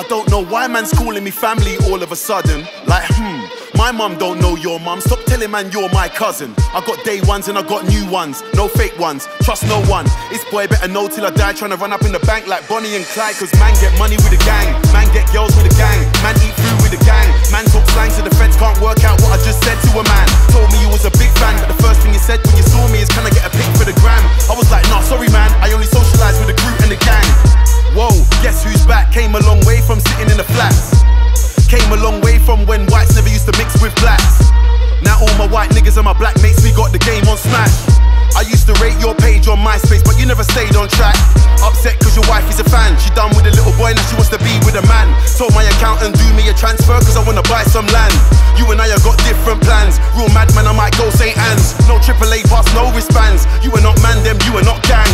don't know why man's calling me family all of a sudden. Like, my mum don't know your mum. Stop telling man you're my cousin. I got day ones and I got new ones. No fake ones, trust no one. This boy better know till I die, trying to run up in the bank like Bonnie and Clyde. Cause man get money with a gang, man get girls with a gang, man eat food with a gang, man talk slang so the feds can't work out what I just said to a man. Told me you was a big fan, but the first thing you said when you saw me is, can I get a pic for the gram? I was like, nah, sorry man, I only socialise with the crew and the gang. Whoa, guess who's back? Came a long way from sitting in the flats. Came a long way from when whites never used to mix with blacks. Now all my white niggas and my black mates, we got the game on smash. I used to rate your page on MySpace, but you never stayed on track. Upset cause your wife is a fan. She done with a little boy, now she wants to be with a man. Told my accountant do me a transfer cause I wanna buy some land. You and I have got different plans. Real madman, I might go St. Anne's. No AAA pass, no wristbands. You are not man, them, you are not gang.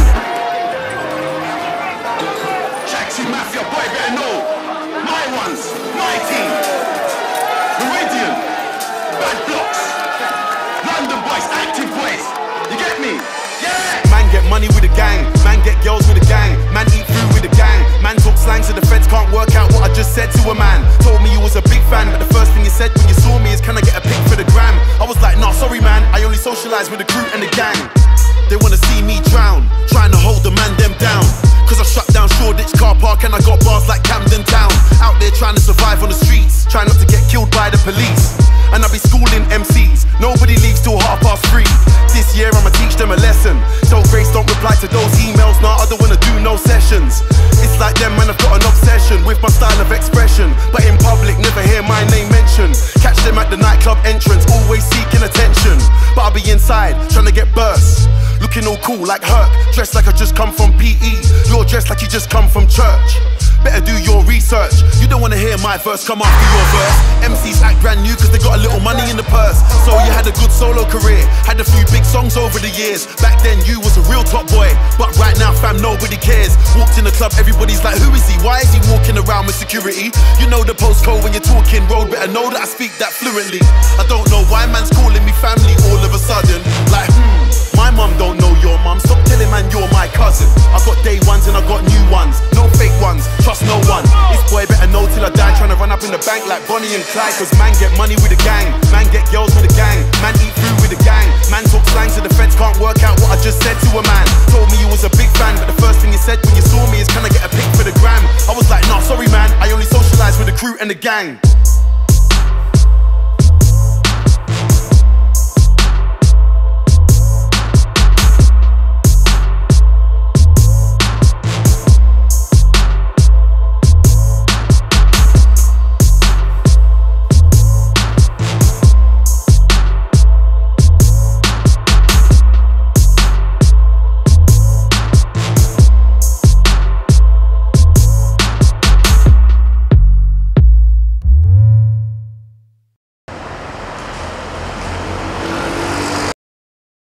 Jackson Mafia, boy better know. My ones, my team. Meridian, Bad Blocks, London boys, active boys. You get me? Yeah! Man get money with a gang, man get girls with a gang, man eat food with a gang, man talk slang so the feds can't work out what I just said to a man. Told me you was a big fan, but the first thing you said when you saw me is, can I get a pic for the gram? I was like, nah, sorry man, I only socialise with the crew and the gang. They wanna see me drown, trying to hold the man them down. Cause I shut down Shoreditch car park and I got bars like Camden Town. Out there trying to survive on the streets, trying not to get killed by the police. And I be schooling MCs, nobody leaves till 3:30. This year I'ma teach them a lesson. Tell Grace don't reply to those emails, nah, I don't wanna do no sessions. It's like them man, I've got an obsession with my style of expression, but in public never hear my name mentioned. Catch them at the nightclub entrance, always seeking attention. But I'll be inside, trying to get burst, looking all cool like Herc, dressed like I just come from PE. You're dressed like you just come from church. Better do your research. You don't wanna hear my verse come after your verse. MCs act brand new cause they got a little money in the purse. So you had a good solo career, had a few big songs over the years. Back then you was a real top boy, but right now fam nobody cares. Walked in the club, everybody's like, who is he? Why is he walking around with security? You know the postcode when you're talking road, better know that I speak that fluently. I don't know why man's calling me family all of a sudden. Like, my mum don't know your mum. Stop telling man you're my cousin. I got day ones and I got new ones. No fake ones, trust no one. This boy better know till I die, trying to run up in the bank like Bonnie and Clyde. Cause man get money with a gang, man get girls with a gang, man eat food with a gang, man talk slang so the feds can't work out what I just said to a man. Told me you was a big fan, but the first thing you said when you saw me is, can I get a pic for the gram? I was like, nah, sorry man, I only socialise with the crew and the gang.